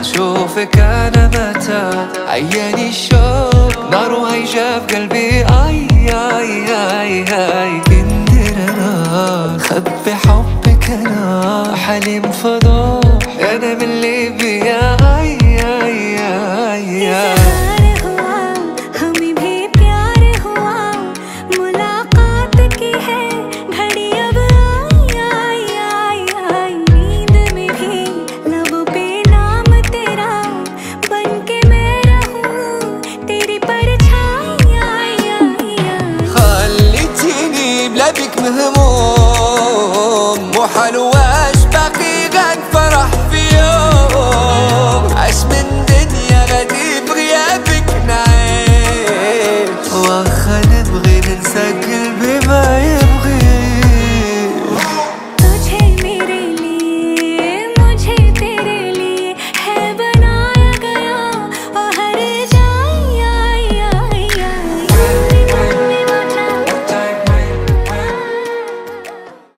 شوفك أنا متى عياني الشوق نار وهيجة في قلبي. آي آي آي آي كندر أنا خبي حبك أنا حليم فضوح أنا من ليبيا. آي آي آي آي بك مهموم مو حلو